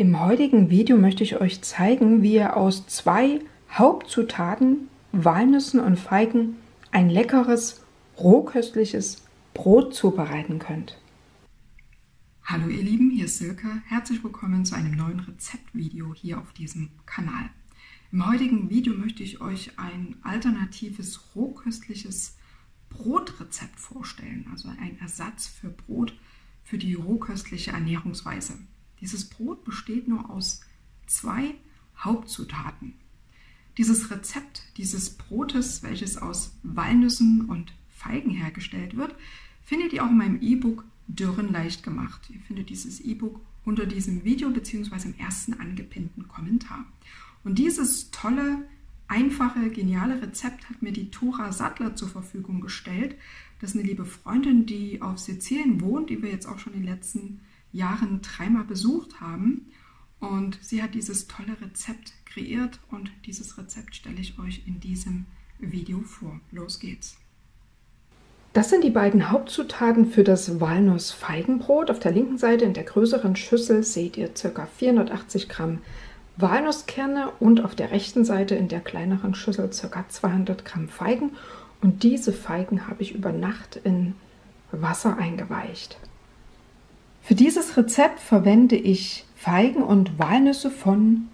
Im heutigen Video möchte ich euch zeigen, wie ihr aus 2 Hauptzutaten, Walnüssen und Feigen, ein leckeres, rohköstliches Brot zubereiten könnt. Hallo ihr Lieben, hier ist Silke. Herzlich willkommen zu einem neuen Rezeptvideo hier auf diesem Kanal. Im heutigen Video möchte ich euch ein alternatives, rohköstliches Brotrezept vorstellen, also ein Ersatz für Brot für die rohköstliche Ernährungsweise. Dieses Brot besteht nur aus 2 Hauptzutaten. Dieses Rezept dieses Brotes, welches aus Walnüssen und Feigen hergestellt wird, findet ihr auch in meinem E-Book Dürren leicht gemacht. Ihr findet dieses E-Book unter diesem Video bzw. im ersten angepinnten Kommentar. Und dieses tolle, einfache, geniale Rezept hat mir die Tora Sattler zur Verfügung gestellt. Das ist eine liebe Freundin, die auf Sizilien wohnt, die wir jetzt auch schon in den letzten Jahren 3-mal besucht haben. Und sie hat dieses tolle Rezept kreiert und dieses Rezept stelle ich euch in diesem Video vor. Los geht's! Das sind die beiden Hauptzutaten für das Walnuss-Feigenbrot. Auf der linken Seite in der größeren Schüssel seht ihr ca. 480 Gramm Walnusskerne und auf der rechten Seite in der kleineren Schüssel ca. 200 Gramm Feigen. Und diese Feigen habe ich über Nacht in Wasser eingeweicht. Für dieses Rezept verwende ich Feigen und Walnüsse von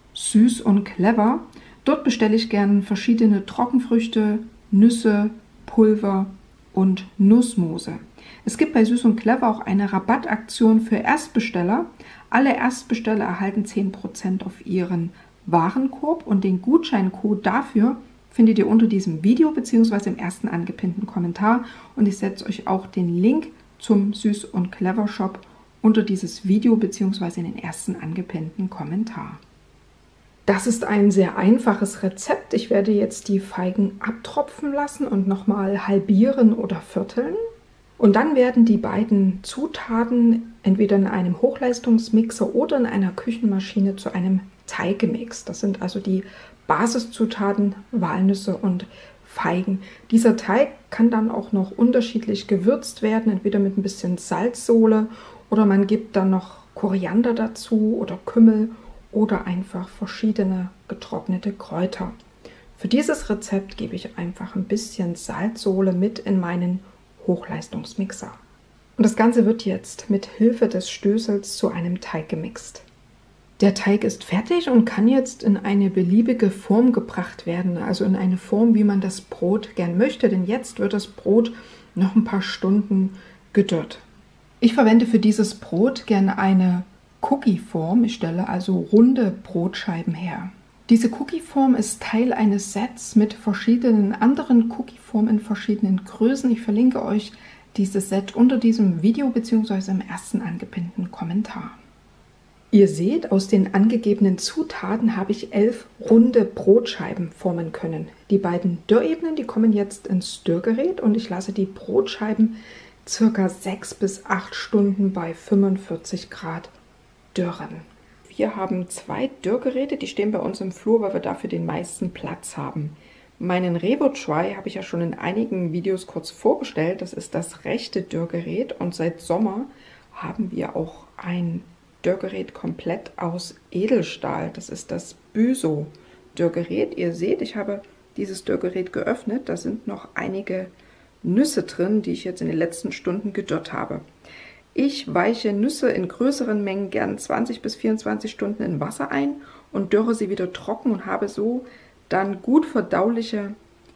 Süß und Clever. Dort bestelle ich gern verschiedene Trockenfrüchte, Nüsse, Pulver und Nussmose. Es gibt bei Süß und Clever auch eine Rabattaktion für Erstbesteller. Alle Erstbesteller erhalten 10% auf ihren Warenkorb und den Gutscheincode dafür findet ihr unter diesem Video bzw. im ersten angepinnten Kommentar. Und ich setze euch auch den Link zum Süß und Clever Shop unter dieses Video bzw. in den ersten angepinnten Kommentar. Das ist ein sehr einfaches Rezept. Ich werde jetzt die Feigen abtropfen lassen und nochmal halbieren oder vierteln. Und dann werden die beiden Zutaten entweder in einem Hochleistungsmixer oder in einer Küchenmaschine zu einem Teig gemixt. Das sind also die Basiszutaten Walnüsse und Feigen. Dieser Teig kann dann auch noch unterschiedlich gewürzt werden, entweder mit ein bisschen Salzsohle oder man gibt dann noch Koriander dazu oder Kümmel oder einfach verschiedene getrocknete Kräuter. Für dieses Rezept gebe ich einfach ein bisschen Salzsohle mit in meinen Hochleistungsmixer. Und das Ganze wird jetzt mit Hilfe des Stößels zu einem Teig gemixt. Der Teig ist fertig und kann jetzt in eine beliebige Form gebracht werden, also in eine Form, wie man das Brot gern möchte, denn jetzt wird das Brot noch ein paar Stunden gedörrt. Ich verwende für dieses Brot gerne eine Cookie-Form. Ich stelle also runde Brotscheiben her. Diese Cookie-Form ist Teil eines Sets mit verschiedenen anderen Cookie-Formen in verschiedenen Größen. Ich verlinke euch dieses Set unter diesem Video bzw. im ersten angepinnten Kommentar. Ihr seht, aus den angegebenen Zutaten habe ich 11 runde Brotscheiben formen können. Die beiden Dörrebenen, die kommen jetzt ins Dörrgerät und ich lasse die Brotscheiben ca. 6 bis 8 Stunden bei 45 Grad dörren. Wir haben 2 Dörrgeräte, die stehen bei uns im Flur, weil wir dafür den meisten Platz haben. Meinen RevoTry habe ich ja schon in einigen Videos kurz vorgestellt. Das ist das rechte Dörrgerät und seit Sommer haben wir auch ein Dörrgerät komplett aus Edelstahl. Das ist das Büso Dörrgerät. Ihr seht, ich habe dieses Dörrgerät geöffnet. Da sind noch einige Nüsse drin, die ich jetzt in den letzten Stunden gedörrt habe. Ich weiche Nüsse in größeren Mengen gern 20 bis 24 Stunden in Wasser ein und dörre sie wieder trocken und habe so dann gut verdauliche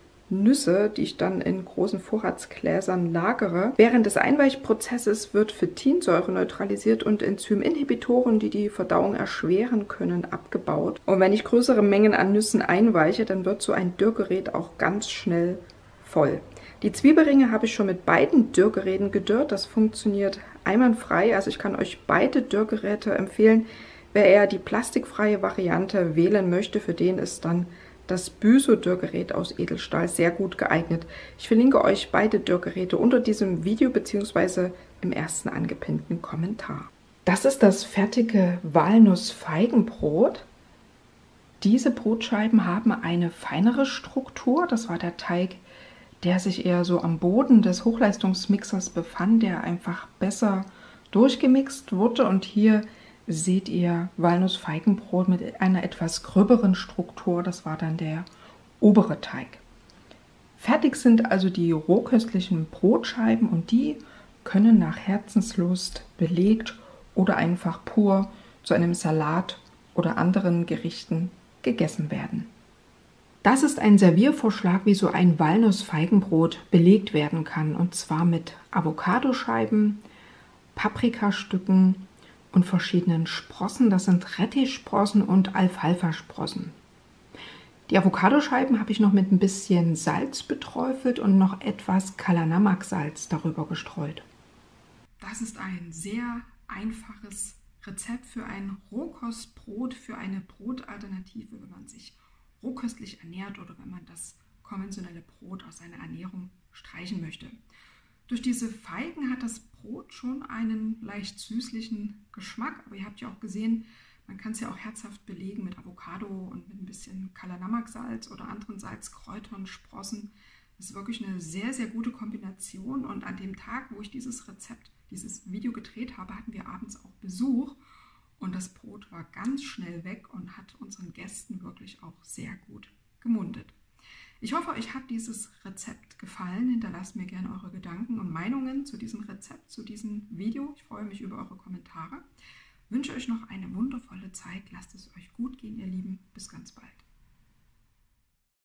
Nüsse, die ich dann in großen Vorratsgläsern lagere. Während des Einweichprozesses wird Phytinsäure neutralisiert und Enzyminhibitoren, die die Verdauung erschweren können, abgebaut. Und wenn ich größere Mengen an Nüssen einweiche, dann wird so ein Dörrgerät auch ganz schnell voll. Die Zwiebelringe habe ich schon mit beiden Dörrgeräten gedörrt. Das funktioniert einwandfrei. Also ich kann euch beide Dörrgeräte empfehlen. Wer eher die plastikfreie Variante wählen möchte, für den ist dann das Büso-Dörrgerät aus Edelstahl sehr gut geeignet. Ich verlinke euch beide Dörrgeräte unter diesem Video bzw. im ersten angepinnten Kommentar. Das ist das fertige Walnuss-Feigenbrot. Diese Brotscheiben haben eine feinere Struktur. Das war der Teig, der sich eher so am Boden des Hochleistungsmixers befand, der einfach besser durchgemixt wurde. Und hier seht ihr Walnuss-Feigenbrot mit einer etwas gröberen Struktur. Das war dann der obere Teig. Fertig sind also die rohköstlichen Brotscheiben und die können nach Herzenslust belegt oder einfach pur zu einem Salat oder anderen Gerichten gegessen werden. Das ist ein Serviervorschlag, wie so ein Walnuss-Feigenbrot belegt werden kann, und zwar mit Avocadoscheiben, Paprikastücken und verschiedenen Sprossen. Das sind Rettichsprossen und Alfalfa-Sprossen. Die Avocadoscheiben habe ich noch mit ein bisschen Salz beträufelt und noch etwas Kalanamak-Salz darüber gestreut. Das ist ein sehr einfaches Rezept für ein Rohkostbrot, für eine Brotalternative, wenn man sich rohköstlich ernährt oder wenn man das konventionelle Brot aus seiner Ernährung streichen möchte. Durch diese Feigen hat das Brot schon einen leicht süßlichen Geschmack, aber ihr habt ja auch gesehen, man kann es ja auch herzhaft belegen mit Avocado und mit ein bisschen Kalanamak-Salz oder anderen Salzkräutern, Sprossen. Das ist wirklich eine sehr, sehr gute Kombination, und an dem Tag, wo ich dieses Video gedreht habe, hatten wir abends auch Besuch und das Brot war ganz schnell weg und hat unseren Gästen wirklich auch sehr gut gemundet. Ich hoffe, euch hat dieses Rezept gefallen. Hinterlasst mir gerne eure Gedanken und Meinungen zu diesem Rezept, zu diesem Video. Ich freue mich über eure Kommentare. Ich wünsche euch noch eine wundervolle Zeit. Lasst es euch gut gehen, ihr Lieben. Bis ganz bald.